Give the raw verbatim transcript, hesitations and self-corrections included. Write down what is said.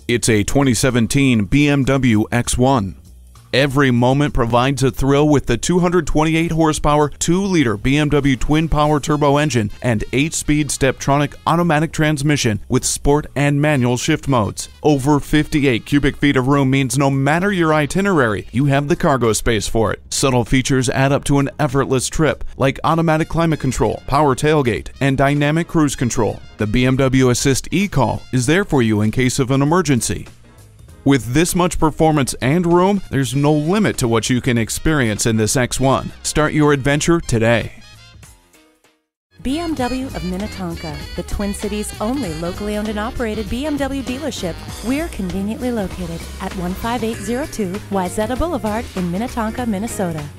It's a twenty seventeen B M W X one. Every moment provides a thrill with the two hundred twenty-eight horsepower, two liter B M W twin-power turbo engine and eight speed Steptronic automatic transmission with sport and manual shift modes. Over fifty-eight cubic feet of room means no matter your itinerary, you have the cargo space for it. Subtle features add up to an effortless trip, like automatic climate control, power tailgate, and dynamic cruise control. The B M W Assist eCall is there for you in case of an emergency. With this much performance and room, there's no limit to what you can experience in this X one. Start your adventure today. B M W of Minnetonka, the Twin Cities' only locally owned and operated B M W dealership. We're conveniently located at one five eight zero two Wayzata Boulevard in Minnetonka, Minnesota.